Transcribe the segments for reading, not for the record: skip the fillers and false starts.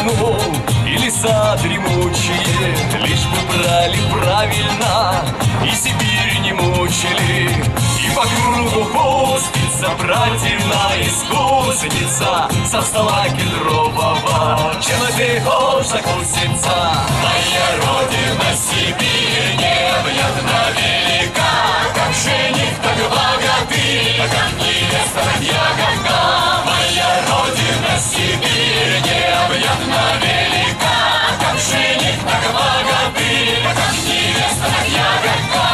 равнину и леса дремучие, лишь бы брали правильно и Сибирь не мучили. И по кругу пустится братьина искусница со стола кедрового. Чем ты хочешь закуситься? Моя родина Сибирь необъятна велика, как жених, так богатырь, как невеста, так ягодка. Моя родина Сибирь необъятна велика, как жених, так богатырь, как невеста, так ягодка.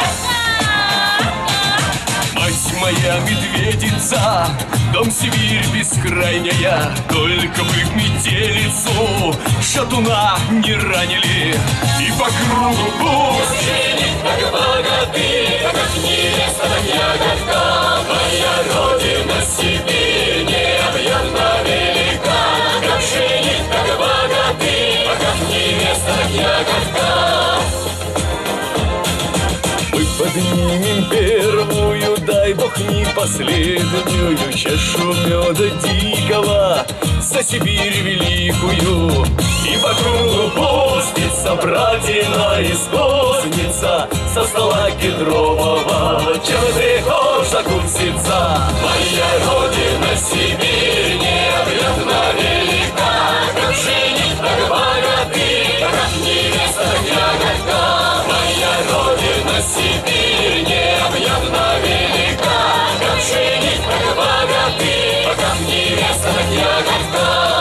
Мать моя медведица, дом Сибирь бескрайняя, только бы в метелицу шатуна не ранили. И по кругу пусть жених, так богатырь, как невеста, так ягодка. Моя родина Сибирь необъятна велика, как жених, так богатырь, как невеста, так ягодка. Мы поднимем первую, дай бог не последнюю, чашу меда дикого за Сибирь великую. И по кругу пустится братьина искусница со стола кедрового. Чем ты хочешь закуситься? Моя родина Сибирь необъятна велика, как жених, так богатырь, как невеста, так ягодка. Моя родина Сибирь необъятна велика, как жених, так богатырь, как невеста, так ягодка.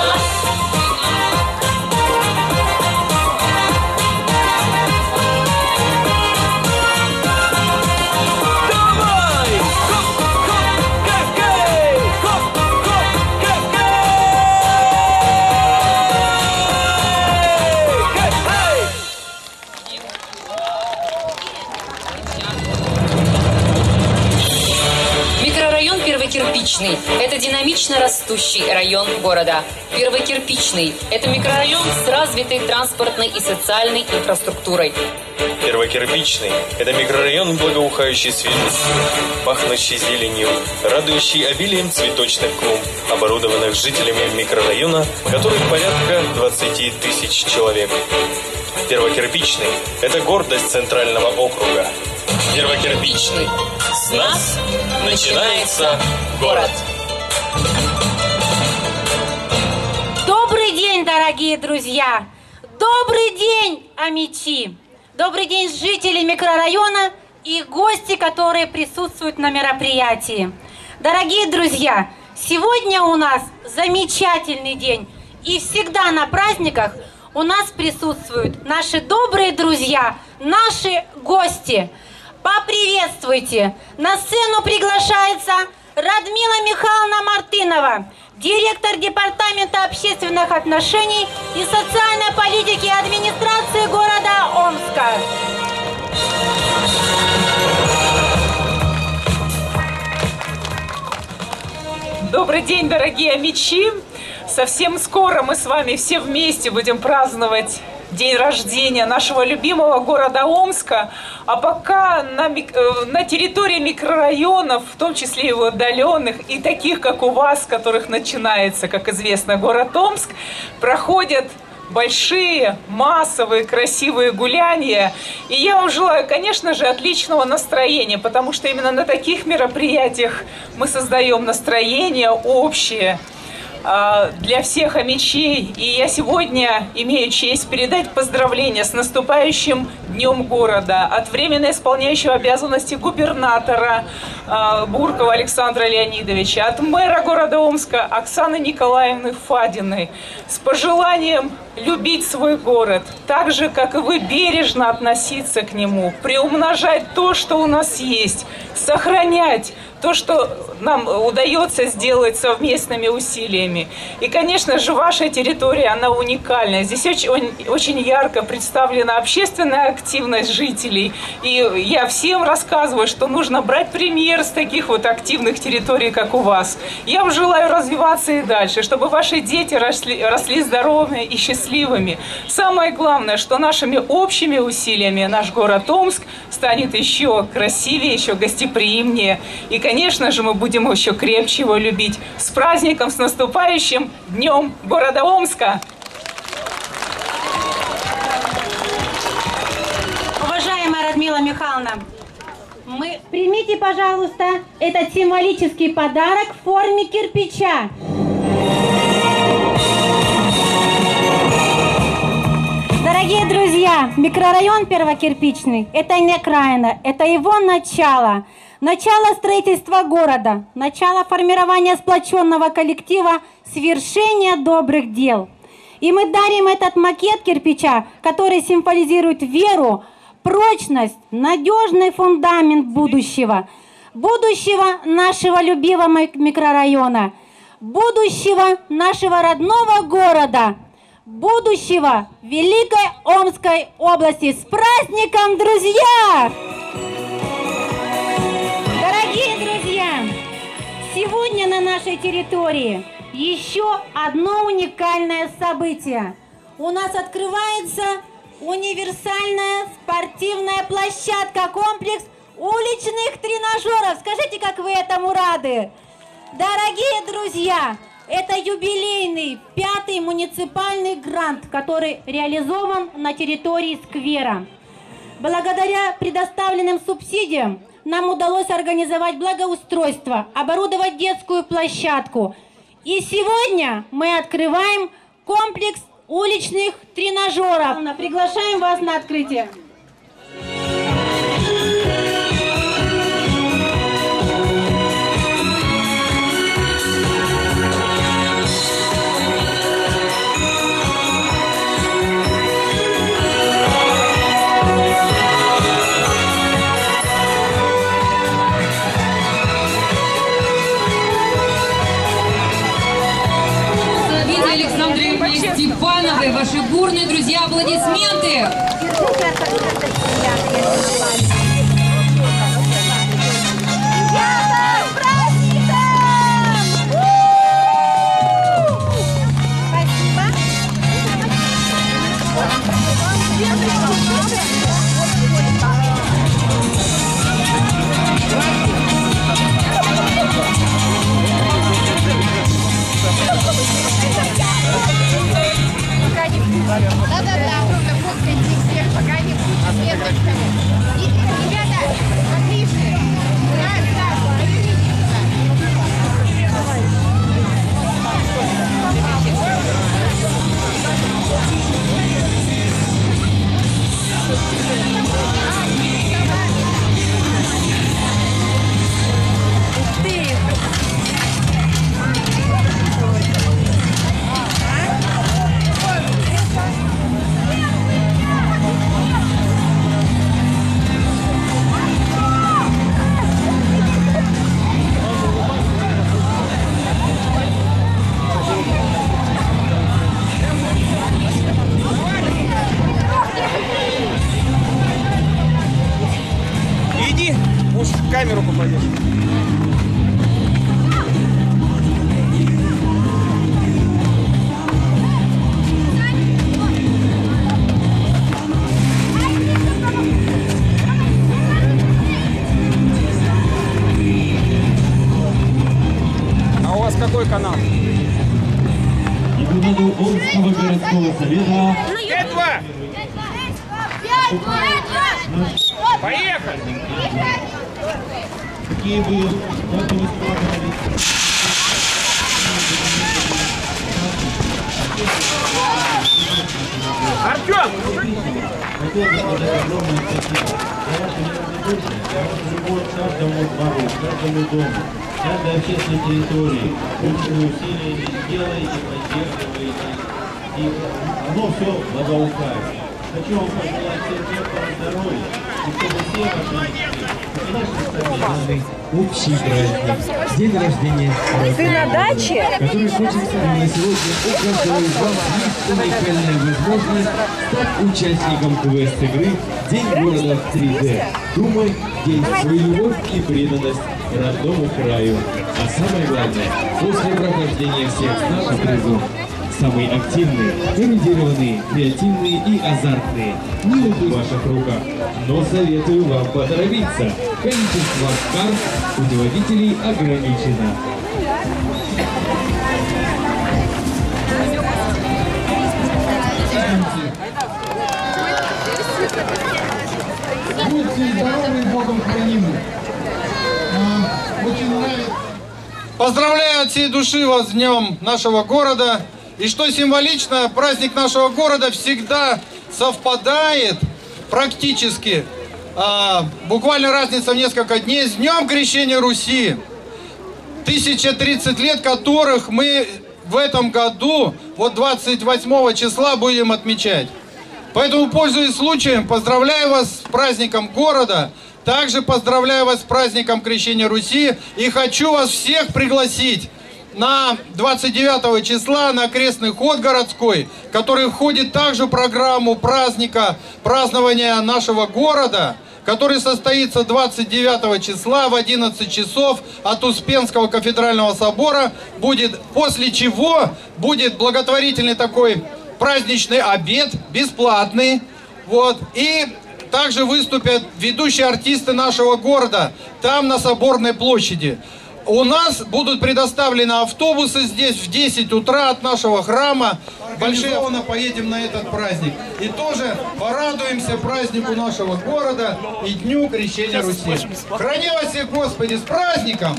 Первокирпичный – это динамично растущий район города. Первокирпичный – это микрорайон с развитой транспортной и социальной инфраструктурой. Первокирпичный – это микрорайон, благоухающий свежестью, пахнущий зеленью, радующий обилием цветочных клумб, оборудованных жителями микрорайона, которых порядка 20 тысяч человек. Первокирпичный – это гордость Центрального округа. Первокирпичный. С нас начинается город. Добрый день, дорогие друзья! Добрый день, амичи! Добрый день, жители микрорайона и гости, которые присутствуют на мероприятии. Дорогие друзья, сегодня у нас замечательный день. И всегда на праздниках у нас присутствуют наши добрые друзья, наши гости. Поприветствуйте! На сцену приглашается Радмила Михайловна Мартынова, директор Департамента общественных отношений и социальной политики администрации города Омска. Добрый день, дорогие амичи! Совсем скоро мы с вами все вместе будем праздновать день рождения нашего любимого города Омска, а пока на территории микрорайонов, в том числе и его отдаленных, и таких, как у вас, с которых начинается, как известно, город Омск, проходят большие, массовые, красивые гуляния. И я вам желаю, конечно же, отличного настроения, потому что именно на таких мероприятиях мы создаем настроение общее для всех амичей. И я сегодня имею честь передать поздравления с наступающим Днем города от временно исполняющего обязанности губернатора Буркова Александра Леонидовича, от мэра города Омска Оксаны Николаевны Фадиной, с пожеланием любить свой город, так же, как и вы, бережно относиться к нему, приумножать то, что у нас есть, сохранять то, что нам удается сделать совместными усилиями. И, конечно же, ваша территория, она уникальна. Здесь очень ярко представлена общественная активность жителей. И я всем рассказываю, что нужно брать пример с таких вот активных территорий, как у вас. Я вам желаю развиваться и дальше, чтобы ваши дети росли здоровыми и счастливыми. Самое главное, что нашими общими усилиями наш город Омск станет еще красивее, еще гостеприимнее. И, конечно же, мы будем еще крепче его любить. С праздником, с наступающим Днем города Омска! Людмила Михайловна. Примите, пожалуйста, этот символический подарок в форме кирпича. Дорогие друзья, микрорайон Первокирпичный – это не окраина, это его начало. Начало строительства города, начало формирования сплоченного коллектива, свершения добрых дел. И мы дарим этот макет кирпича, который символизирует веру, прочность, надежный фундамент будущего. Будущего нашего любимого микрорайона, будущего нашего родного города, будущего Великой Омской области. С праздником, друзья! Дорогие друзья, сегодня на нашей территории еще одно уникальное событие. У нас открывается универсальная спортивная площадка, комплекс уличных тренажеров. Скажите, как вы этому рады? Дорогие друзья, это юбилейный 5-й муниципальный грант, который реализован на территории сквера. Благодаря предоставленным субсидиям нам удалось организовать благоустройство, оборудовать детскую площадку. И сегодня мы открываем комплекс уличных тренажеров. Приглашаем вас на открытие. Степановой, ваши бурные, друзья, аплодисменты! Да-да-да, просто фоткайте всех, пока не будет веточками. Ребята, отлично. Иди, уж в камеру попадешь. А у вас какой канал? Депутату Омского городского совета. 5-2! Поехали! Какие вы готовы исполнять? Артем! Хотел бы сказать огромное спасибо за вашу неравнодушность, за вашу любовь к каждому двору, к каждому дому, каждой общественной территории. Лучшие усилия не делаете, поддерживаете. И оно все благоухает. Хочу вам пожелать всем крепкого здоровья, и чтобы все ваши мечты, и наши совместные общий праздник, день рождения. Ты на даче? Который хочется на сегодня у каждого из вас есть уникальная возможность стать участником квест-игры «День города в 3D». Думай, день свою любовь и преданность родному краю. А самое главное, после прохождения всех наших призов, самые активные, эрудированные, креативные и азартные. Не в ваших руках, но советую вам поторопиться. Количество карт путеводителей ограничено. будьте здоровы и Богом хранимы. Очень нравится. Поздравляю от всей души вас с днем нашего города. И что символично, праздник нашего города всегда совпадает практически, буквально разница в несколько дней, с днем Крещения Руси. 1030 лет которых мы в этом году, вот 28 числа, будем отмечать. Поэтому, пользуясь случаем, поздравляю вас с праздником города, также поздравляю вас с праздником Крещения Руси и хочу вас всех пригласить на 29 числа на крестный ход городской, который входит также в программу праздника, празднования нашего города, который состоится 29 числа в 11 часов от Успенского кафедрального собора, будет, после чего будет благотворительный такой праздничный обед, бесплатный, вот, и также выступят ведущие артисты нашего города, там на Соборной площади. У нас будут предоставлены автобусы здесь в 10 утра от нашего храма. Организованно поедем на этот праздник. И тоже порадуемся празднику нашего города и Дню Крещения Руси. Храни вас всех, Господи, с праздником!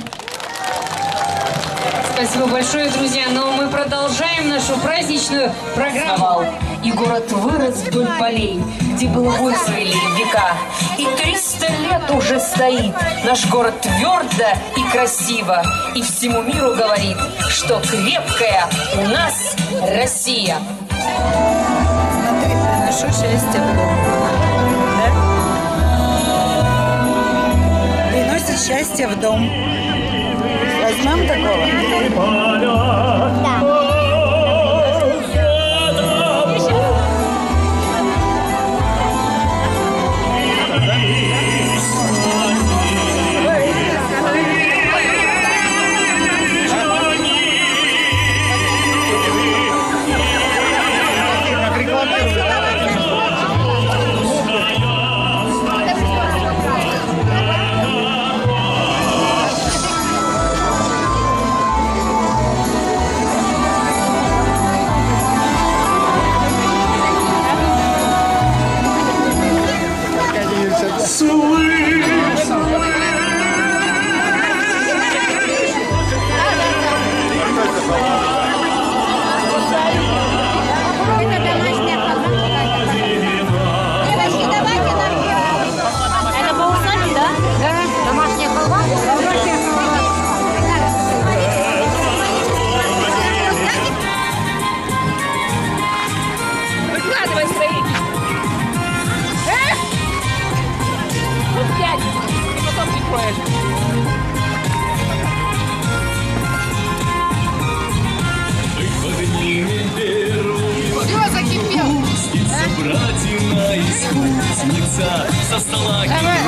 Спасибо большое, друзья. Но мы продолжаем нашу праздничную программу. И город вырос вдоль полей, где было бой свои века. И 300 лет уже стоит наш город твердо и красиво. И всему миру говорит, что крепкая у нас Россия. Смотри, приношу счастье в дом. Да? Приносит счастье в дом. Возьмем такого? Да. Братина и спутница со стола.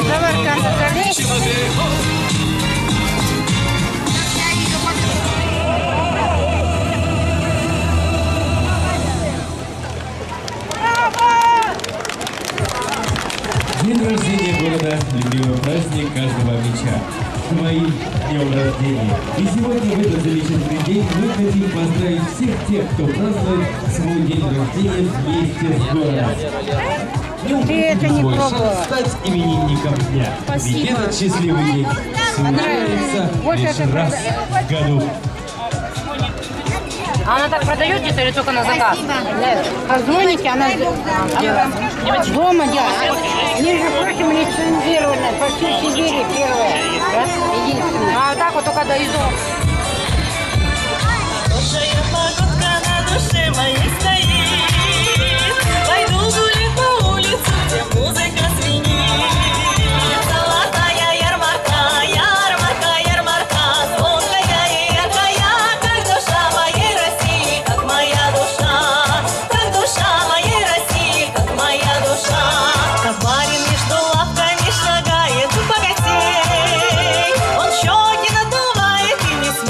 День рождения города – любимый праздник каждого меча. Твоим днем рождения. И сегодня в этот замечательный день мы хотим поздравить всех тех, кто празднует свой день рождения вместе с городом. Свой шанс стать именинником дня. Ведь этот счастливый день случается лишь раз в году. А она так продает где-то или только на заказ? Нет. Позвоните, она делает. Дома делает. Между прочим, лицензированная. По всей Сибири первая. Единственная. А так вот только до из дома. Хорошая погодка на душе моей стоит. Пойду гулять по улице, где музыка звенит. Золотая ярмарка, ярмарка, ярмарка, звонкая и яркая, как душа моей России, как моя душа, как душа моей России, как моя душа. Как барин между лавками шагает богатей, он щеки надувает и не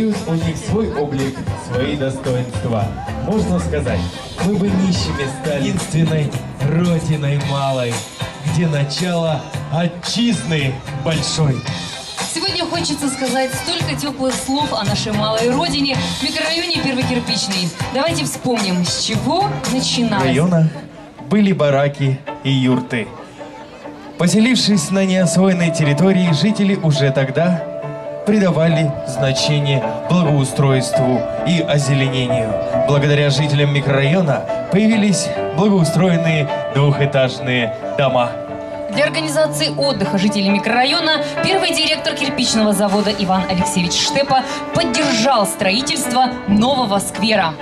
Плюс у них свой облик, свои достоинства. Можно сказать, мы бы нищими стали единственной родиной малой, где начало отчизны большой. Сегодня хочется сказать столько теплых слов о нашей малой родине в микрорайоне Первокирпичный. Давайте вспомним, с чего начиналось. Района были бараки и юрты. Поселившись на неосвоенной территории, жители уже тогда придавали значение благоустройству и озеленению. Благодаря жителям микрорайона появились благоустроенные двухэтажные дома. Для организации отдыха жителей микрорайона первый директор кирпичного завода Иван Алексеевич Штепа поддержал строительство нового сквера.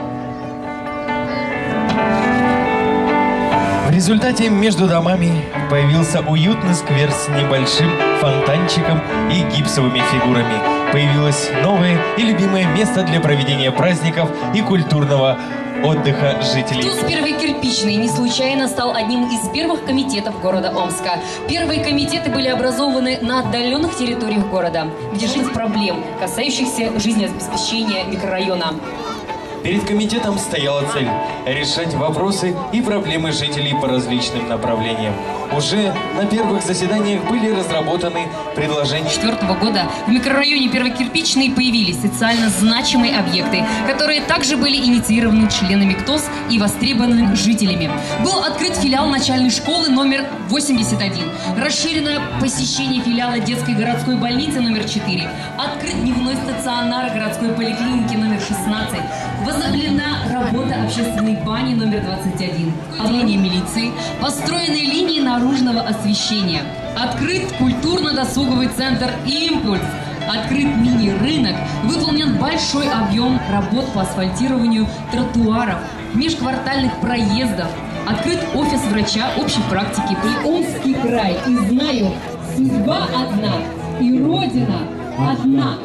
В результате между домами появился уютный сквер с небольшим фонтанчиком и гипсовыми фигурами. Появилось новое и любимое место для проведения праздников и культурного отдыха жителей. ТУЗ «Первокирпичный» не случайно стал одним из первых комитетов города Омска. Первые комитеты были образованы на отдаленных территориях города, где жизнь проблем, касающихся жизнеобеспечения микрорайона. Перед комитетом стояла цель – решать вопросы и проблемы жителей по различным направлениям. Уже на первых заседаниях были разработаны предложения. С 2004 года в микрорайоне Первокирпичный появились социально значимые объекты, которые также были инициированы членами КТОС и востребованы жителями. Был открыт филиал начальной школы номер 81, расширено посещение филиала детской городской больницы номер 4, открыт дневной стационар городской поликлиники номер 16, возобновлена работа общественной бани номер 21, отделение милиции, построены линии наружного освещения, открыт культурно-досуговый центр «Импульс», открыт мини-рынок, выполнен большой объем работ по асфальтированию тротуаров, межквартальных проездов, открыт офис врача общей практики Приомский край. И знаю, судьба одна и родина одна.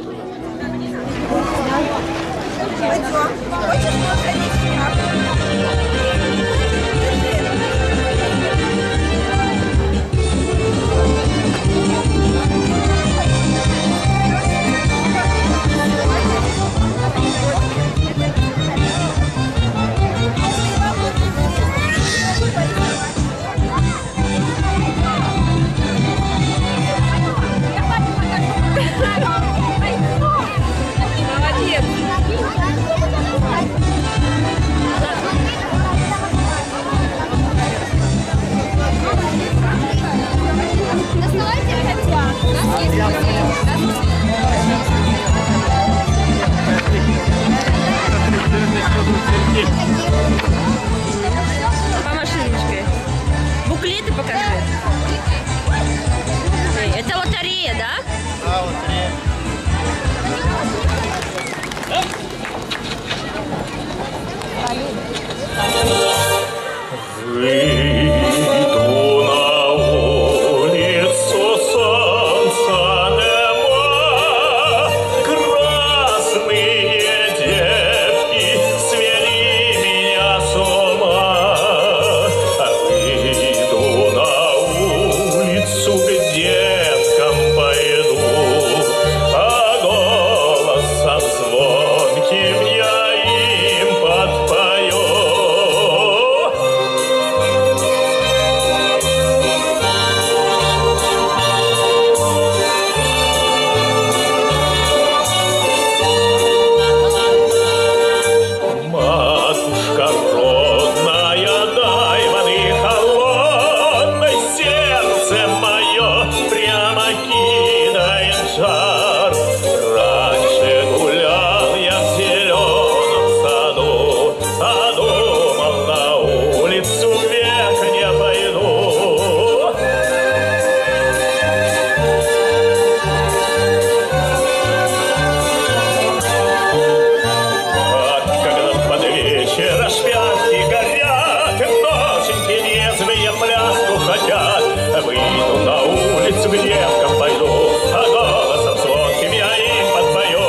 По машиночке. Буклеты покажи. Это лотерея, да? Да, лотерея. Выйду на улицу, солнца нема, красные девки свели меня с ума. Выйду на улицу, к деткам пойду, а голосом звонким я им подпою. Матушка родная, дай воды холодной, сердце мое прямо кидает жар. Раньше гулял я в зеленом саду, а думал, на улицу век не пойду. Когда под вечер шпятки горят, ноженьки резвые пляску хотят, выйду на улицу, к девкам пойду, а голосом звонким я им подпою.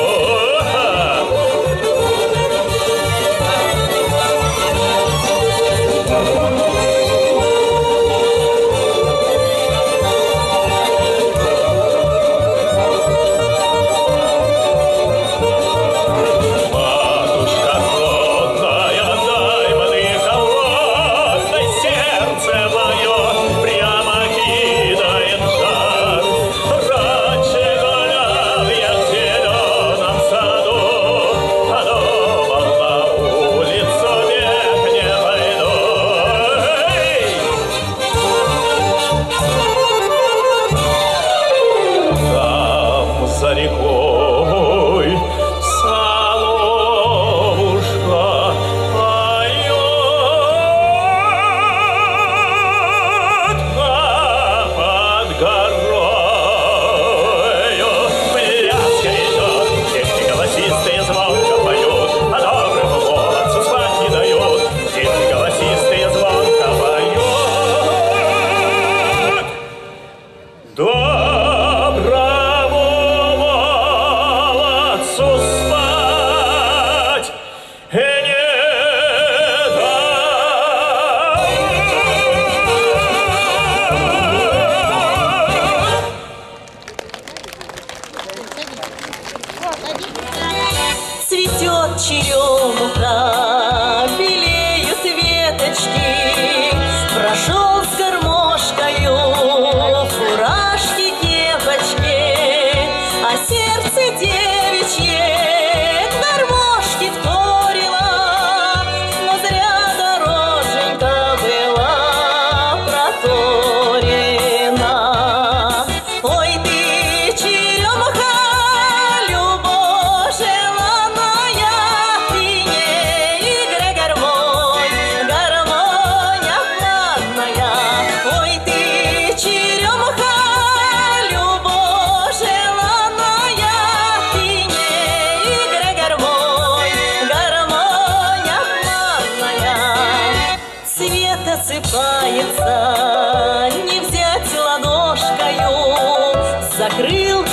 досыпается, не взять ладошкою, закрыл